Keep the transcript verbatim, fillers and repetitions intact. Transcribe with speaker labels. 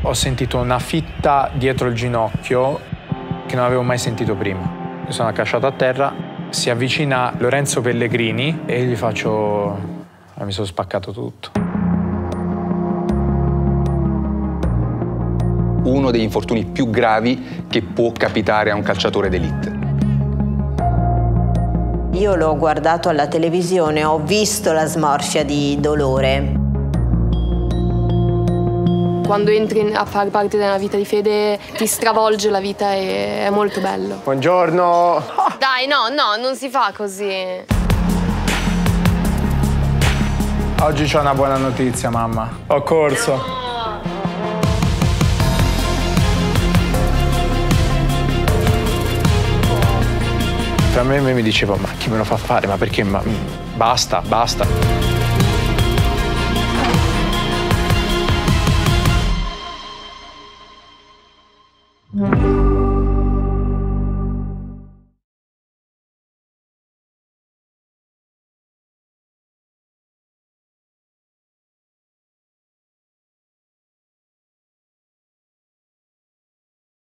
Speaker 1: Ho sentito una fitta dietro il ginocchio che non avevo mai sentito prima. Mi sono accasciato a terra, si avvicina Lorenzo Pellegrini e gli faccio... mi sono spaccato tutto.
Speaker 2: Uno degli infortuni più gravi che può capitare a un calciatore d'élite.
Speaker 3: Io l'ho guardato alla televisione, ho visto la smorfia di dolore.
Speaker 4: Quando entri a far parte della vita di Fede ti stravolge la vita e è molto bello.
Speaker 5: Buongiorno!
Speaker 4: Dai, no, no, non si fa così.
Speaker 1: Oggi c'ho una buona notizia, mamma. Ho corso. Tra me e me mi dicevo, ma chi me lo fa fare? Ma perché? Ma, basta, basta.